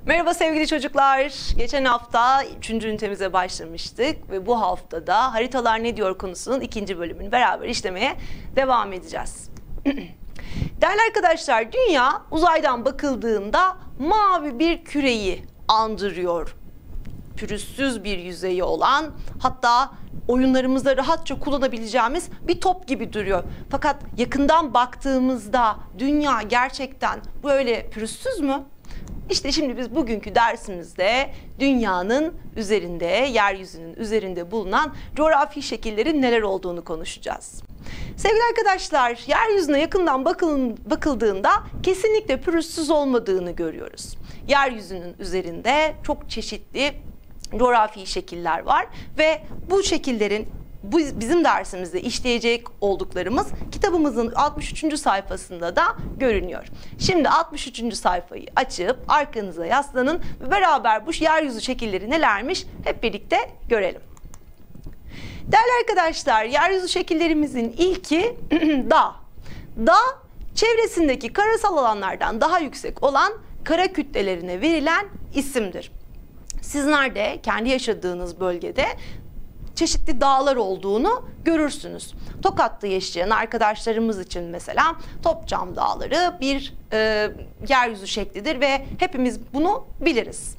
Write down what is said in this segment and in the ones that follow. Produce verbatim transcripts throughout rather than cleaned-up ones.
Merhaba sevgili çocuklar. Geçen hafta üçüncü ünitemize başlamıştık ve bu haftada Haritalar Ne Diyor konusunun ikinci bölümünü beraber işlemeye devam edeceğiz. Değerli arkadaşlar, dünya uzaydan bakıldığında mavi bir küreyi andırıyor. Pürüzsüz bir yüzeyi olan, hatta oyunlarımızda rahatça kullanabileceğimiz bir top gibi duruyor. Fakat yakından baktığımızda dünya gerçekten böyle pürüzsüz mü? İşte şimdi biz bugünkü dersimizde dünyanın üzerinde, yeryüzünün üzerinde bulunan coğrafi şekillerin neler olduğunu konuşacağız. Sevgili arkadaşlar, yeryüzüne yakından bakın, bakıldığında kesinlikle pürüzsüz olmadığını görüyoruz. Yeryüzünün üzerinde çok çeşitli coğrafi şekiller var ve bu şekillerin bu bizim dersimizde işleyecek olduklarımız kitabımızın altmış üçüncü sayfasında da görünüyor. Şimdi altmış üçüncü sayfayı açıp arkanıza yaslanın ve beraber bu yeryüzü şekilleri nelermiş hep birlikte görelim. Değerli arkadaşlar, yeryüzü şekillerimizin ilki dağ. Dağ, çevresindeki karasal alanlardan daha yüksek olan kara kütlelerine verilen isimdir. Sizler de kendi yaşadığınız bölgede çeşitli dağlar olduğunu görürsünüz. Tokat'ta yaşayan arkadaşlarımız için mesela Topçam Dağları bir e, yeryüzü şeklidir ve hepimiz bunu biliriz.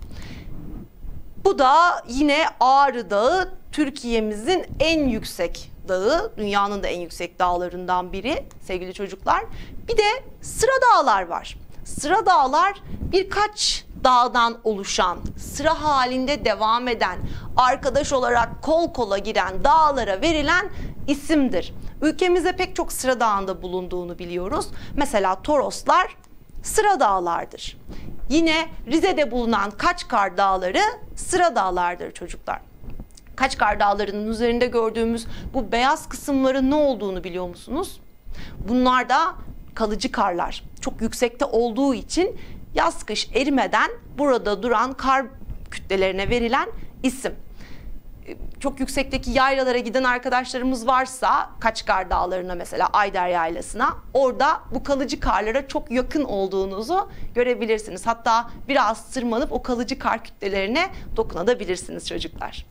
Bu da yine Ağrı Dağı, Türkiye'mizin en yüksek dağı, dünyanın da en yüksek dağlarından biri sevgili çocuklar. Bir de sıra dağlar var. Sıra dağlar birkaç dağdan oluşan, sıra halinde devam eden, arkadaş olarak kol kola giren dağlara verilen isimdir. Ülkemizde pek çok sıra dağında bulunduğunu biliyoruz. Mesela Toroslar sıra dağlardır. Yine Rize'de bulunan Kaçkar Dağları sıra dağlardır çocuklar. Kaçkar Dağları'nın üzerinde gördüğümüz bu beyaz kısımların ne olduğunu biliyor musunuz? Bunlar da kalıcı karlar. Çok yüksekte olduğu için yaz kış erimeden burada duran kar kütlelerine verilen isim. Çok yüksekteki yaylalara giden arkadaşlarımız varsa Kaçkar Dağları'na, mesela Ayder Yaylası'na, orada bu kalıcı karlara çok yakın olduğunuzu görebilirsiniz. Hatta biraz tırmanıp o kalıcı kar kütlelerine dokunabilirsiniz çocuklar.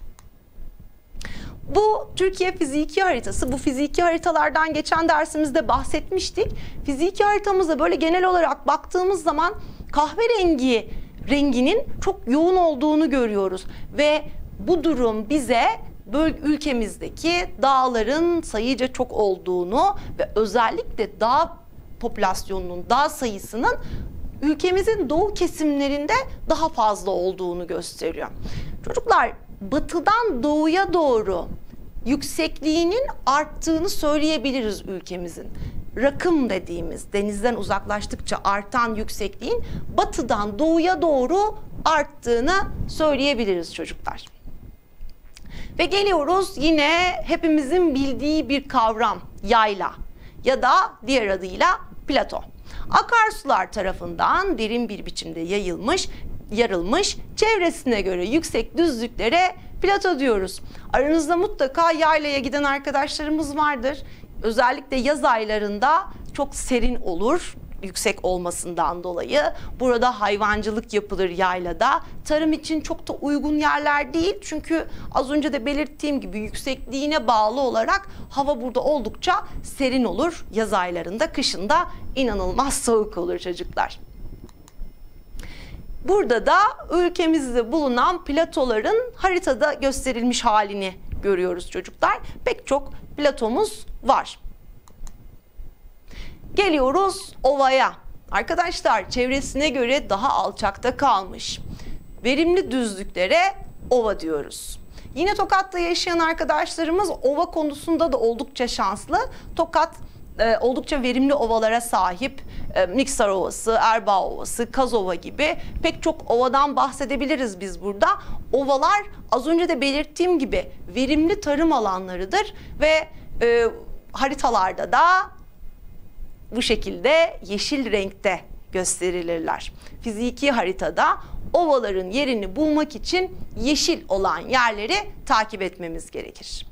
Bu Türkiye fiziki haritası. Bu fiziki haritalardan geçen dersimizde bahsetmiştik. Fiziki haritamıza böyle genel olarak baktığımız zaman kahverengi renginin çok yoğun olduğunu görüyoruz ve bu durum bize ülkemizdeki dağların sayıca çok olduğunu ve özellikle dağ popülasyonunun, dağ sayısının ülkemizin doğu kesimlerinde daha fazla olduğunu gösteriyor. Çocuklar, batıdan doğuya doğru yüksekliğinin arttığını söyleyebiliriz ülkemizin. Rakım dediğimiz, denizden uzaklaştıkça artan yüksekliğin batıdan doğuya doğru arttığını söyleyebiliriz çocuklar. Ve geliyoruz yine hepimizin bildiği bir kavram, yayla ya da diğer adıyla plato. Akarsular tarafından derin bir biçimde yayılmış, yarılmış, çevresine göre yüksek düzlüklere plato diyoruz. Aranızda mutlaka yaylaya giden arkadaşlarımız vardır. Özellikle yaz aylarında çok serin olur, yüksek olmasından dolayı. Burada hayvancılık yapılır yaylada. Tarım için çok da uygun yerler değil. Çünkü az önce de belirttiğim gibi yüksekliğine bağlı olarak hava burada oldukça serin olur. Yaz aylarında, kışında inanılmaz soğuk olur çocuklar. Burada da ülkemizde bulunan platoların haritada gösterilmiş halini görüyoruz çocuklar. Pek çok platomuz var. Geliyoruz ovaya. Arkadaşlar, çevresine göre daha alçakta kalmış verimli düzlüklere ova diyoruz. Yine Tokat'ta yaşayan arkadaşlarımız ova konusunda da oldukça şanslı. Tokat e, oldukça verimli ovalara sahip. E, Niksar Ovası, Erbaa Ovası, Kazova gibi pek çok ovadan bahsedebiliriz biz burada. Ovalar az önce de belirttiğim gibi verimli tarım alanlarıdır ve e, haritalarda da bu şekilde yeşil renkte gösterilirler. Fiziki haritada ovaların yerini bulmak için yeşil olan yerleri takip etmemiz gerekir.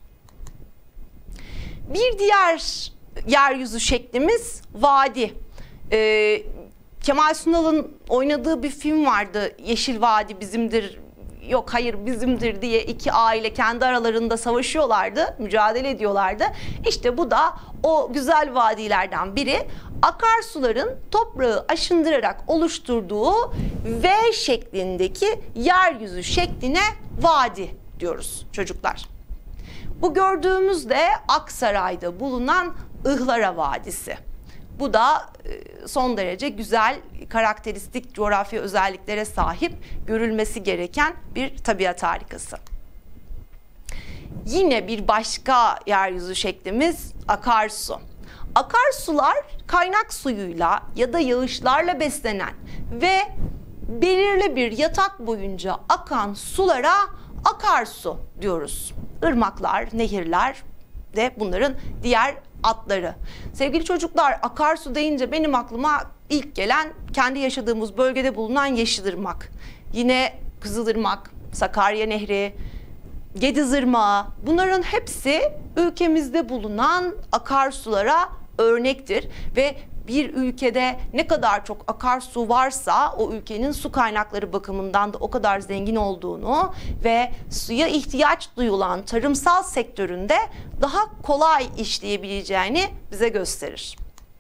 Bir diğer yeryüzü şeklimiz vadi. Ee, Kemal Sunal'ın oynadığı bir film vardı. Yeşil Vadi bizimdir, yok hayır bizimdir diye iki aile kendi aralarında savaşıyorlardı, mücadele ediyorlardı. İşte bu da o güzel vadilerden biri. Akarsuların toprağı aşındırarak oluşturduğu V şeklindeki yeryüzü şekline vadi diyoruz çocuklar. Bu gördüğümüz de Aksaray'da bulunan Ihlara Vadisi. Bu da son derece güzel, karakteristik coğrafi özelliklere sahip, görülmesi gereken bir tabiat harikası. Yine bir başka yeryüzü şeklimiz akarsu. Akarsular kaynak suyuyla ya da yağışlarla beslenen ve belirli bir yatak boyunca akan sulara akarsu diyoruz. Irmaklar, nehirler de bunların diğer adları. Sevgili çocuklar, akarsu deyince benim aklıma ilk gelen kendi yaşadığımız bölgede bulunan Yeşilırmak. Yine Kızılırmak, Sakarya Nehri, Gedizırmağı, bunların hepsi ülkemizde bulunan akarsulara örnektir ve bir ülkede ne kadar çok akarsu varsa o ülkenin su kaynakları bakımından da o kadar zengin olduğunu ve suya ihtiyaç duyulan tarımsal sektöründe daha kolay işleyebileceğini bize gösterir.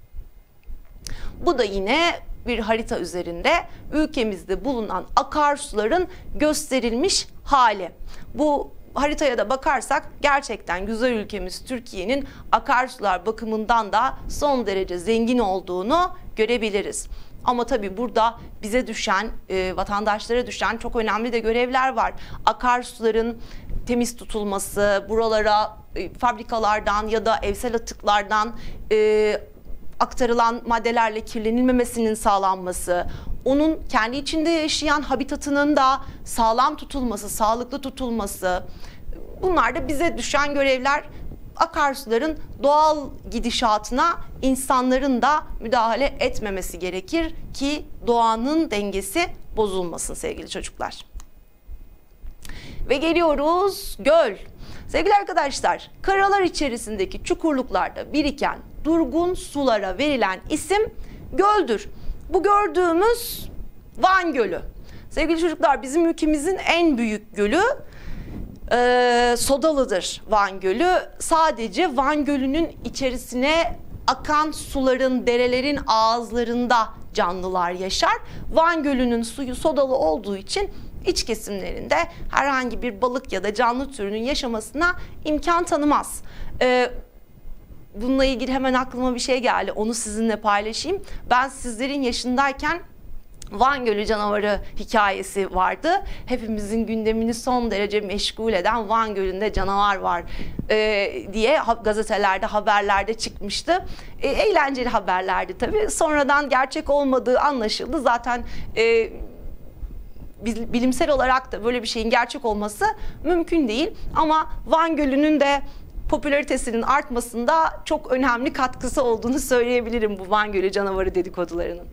Bu da yine bir harita üzerinde ülkemizde bulunan akarsuların gösterilmiş hali. Bu haritaya da bakarsak gerçekten güzel ülkemiz Türkiye'nin akarsular bakımından da son derece zengin olduğunu görebiliriz. Ama tabii burada bize düşen, e, vatandaşlara düşen çok önemli de görevler var. Akarsuların temiz tutulması, buralara e, fabrikalardan ya da evsel atıklardan e, aktarılan maddelerle kirlenilmemesinin sağlanması, onun kendi içinde yaşayan habitatının da sağlam tutulması, sağlıklı tutulması, bunlar da bize düşen görevler. Akarsuların doğal gidişatına insanların da müdahale etmemesi gerekir ki doğanın dengesi bozulmasın sevgili çocuklar. Ve geliyoruz göl. Sevgili arkadaşlar, karalar içerisindeki çukurluklarda biriken durgun sulara verilen isim göldür. Bu gördüğümüz Van Gölü. Sevgili çocuklar, bizim ülkemizin en büyük gölü e, Sodalı'dır Van Gölü. Sadece Van Gölü'nün içerisine akan suların, derelerin ağızlarında canlılar yaşar. Van Gölü'nün suyu sodalı olduğu için iç kesimlerinde herhangi bir balık ya da canlı türünün yaşamasına imkan tanımaz. E, Bununla ilgili hemen aklıma bir şey geldi. Onu sizinle paylaşayım. Ben sizlerin yaşındayken Van Gölü canavarı hikayesi vardı. Hepimizin gündemini son derece meşgul eden Van Gölü'nde canavar var e, diye gazetelerde, haberlerde çıkmıştı. E, eğlenceli haberlerdi tabii. Sonradan gerçek olmadığı anlaşıldı. Zaten e, bilimsel olarak da böyle bir şeyin gerçek olması mümkün değil. Ama Van Gölü'nün de popülaritesinin artmasında çok önemli katkısı olduğunu söyleyebilirim bu Van Gölü canavarı dedikodularının.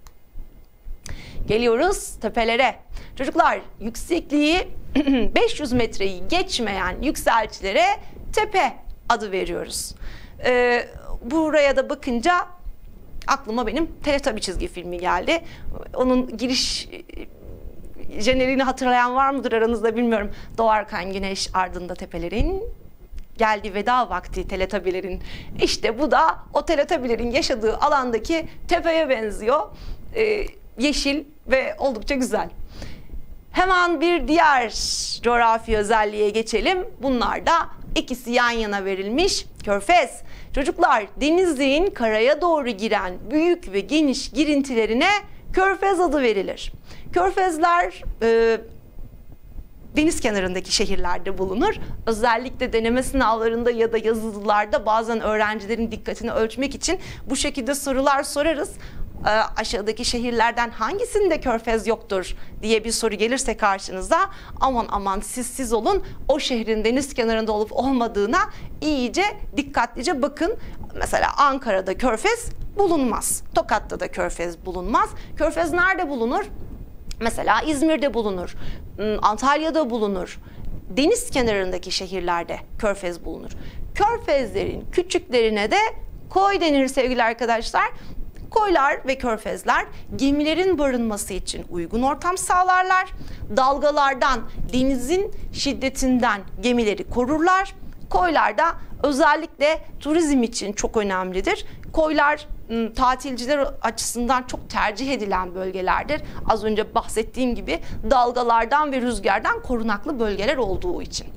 Geliyoruz tepelere. Çocuklar, yüksekliği beş yüz metreyi geçmeyen yükseltilere tepe adı veriyoruz. Ee, buraya da bakınca aklıma benim Teletubby çizgi filmi geldi. Onun giriş jeneriğini hatırlayan var mıdır aranızda bilmiyorum. Doğarken güneş ardında tepelerin, geldi veda vakti Teletubby'lerin. İşte bu da o Teletubby'lerin yaşadığı alandaki tepeye benziyor. Ee, yeşil ve oldukça güzel. Hemen bir diğer coğrafi özelliğe geçelim. Bunlar da ikisi yan yana verilmiş körfez. Çocuklar, denizin karaya doğru giren büyük ve geniş girintilerine körfez adı verilir. Körfezler e, deniz kenarındaki şehirlerde bulunur. Özellikle deneme sınavlarında ya da yazılılarda bazen öğrencilerin dikkatini ölçmek için bu şekilde sorular sorarız. Ee, aşağıdaki şehirlerden hangisinde körfez yoktur diye bir soru gelirse karşınıza, aman aman siz siz olun, o şehrin deniz kenarında olup olmadığına iyice dikkatlice bakın. Mesela Ankara'da körfez bulunmaz. Tokat'ta da körfez bulunmaz. Körfez nerede bulunur? Mesela İzmir'de bulunur, Antalya'da bulunur. Deniz kenarındaki şehirlerde körfez bulunur. Körfezlerin küçüklerine de koy denir sevgili arkadaşlar. Koylar ve körfezler gemilerin barınması için uygun ortam sağlarlar. Dalgalardan, denizin şiddetinden gemileri korurlar. Koylar da özellikle turizm için çok önemlidir. Koylar tatilciler açısından çok tercih edilen bölgelerdir. Az önce bahsettiğim gibi dalgalardan ve rüzgardan korunaklı bölgeler olduğu için.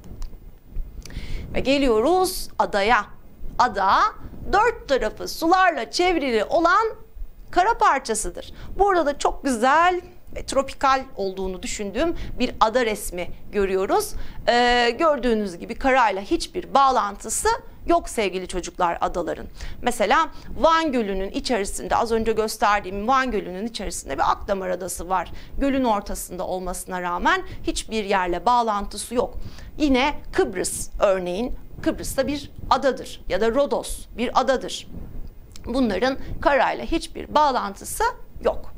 Ve geliyoruz adaya. Ada dört tarafı sularla çevrili olan kara parçasıdır. Burada da çok güzel ve tropikal olduğunu düşündüğüm bir ada resmi görüyoruz. Ee, gördüğünüz gibi karayla hiçbir bağlantısı yok sevgili çocuklar adaların. Mesela Van Gölü'nün içerisinde, az önce gösterdiğim Van Gölü'nün içerisinde bir Akdamar Adası var. Gölün ortasında olmasına rağmen hiçbir yerle bağlantısı yok. Yine Kıbrıs örneğin, Kıbrıs da bir adadır ya da Rodos bir adadır. Bunların karayla hiçbir bağlantısı yok.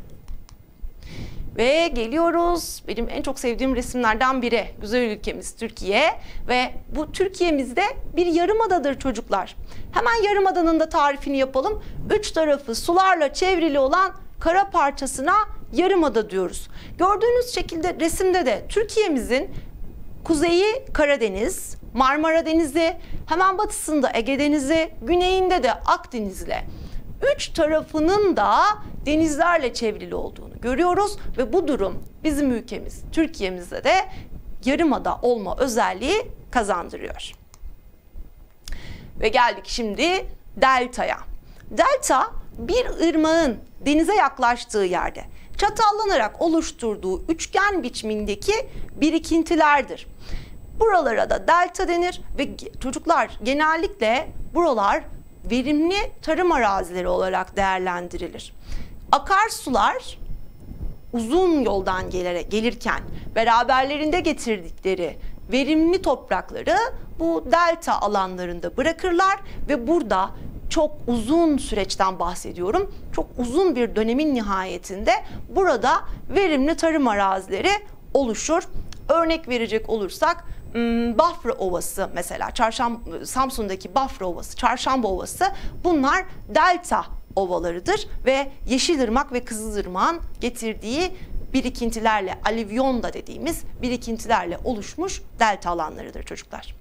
Ve geliyoruz benim en çok sevdiğim resimlerden biri, güzel ülkemiz Türkiye ve bu Türkiye'mizde bir yarımadadır çocuklar. Hemen yarımadanın da tarifini yapalım. Üç tarafı sularla çevrili olan kara parçasına yarımada diyoruz. Gördüğünüz şekilde resimde de Türkiye'mizin kuzeyi Karadeniz, Marmara Denizi, hemen batısında Ege Denizi, güneyinde de Akdeniz'le üç tarafının da denizlerle çevrili olduğunu görüyoruz ve bu durum bizim ülkemiz Türkiye'mizde de yarımada olma özelliği kazandırıyor. Ve geldik şimdi deltaya. Delta bir ırmağın denize yaklaştığı yerde çatallanarak oluşturduğu üçgen biçimindeki birikintilerdir. Buralara da delta denir ve çocuklar genellikle buralar verimli tarım arazileri olarak değerlendirilir. Akarsular uzun yoldan gelerek gelirken beraberlerinde getirdikleri verimli toprakları bu delta alanlarında bırakırlar ve burada çok uzun süreçten bahsediyorum. Çok uzun bir dönemin nihayetinde burada verimli tarım arazileri oluşur. Örnek verecek olursak Bafra Ovası mesela, Çarşamba, Samsun'daki Bafra Ovası, Çarşamba Ovası bunlar delta ovalarıdır ve Yeşilırmak ve Kızılırmak'ın getirdiği birikintilerle, alüvyon da dediğimiz birikintilerle oluşmuş delta alanlarıdır çocuklar.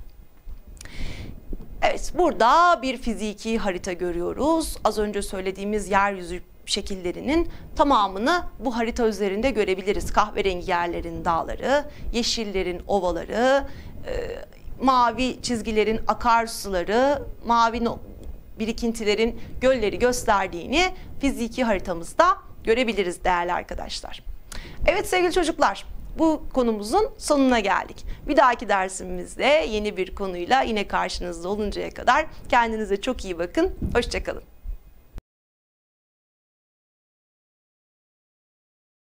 Evet, burada bir fiziki harita görüyoruz. Az önce söylediğimiz yeryüzü şekillerinin tamamını bu harita üzerinde görebiliriz. Kahverengi yerlerin dağları, yeşillerin ovaları, e, mavi çizgilerin akarsuları, mavi birikintilerin gölleri gösterdiğini fiziki haritamızda görebiliriz değerli arkadaşlar. Evet sevgili çocuklar, bu konumuzun sonuna geldik. Bir dahaki dersimizde yeni bir konuyla yine karşınızda oluncaya kadar kendinize çok iyi bakın. Hoşça kalın.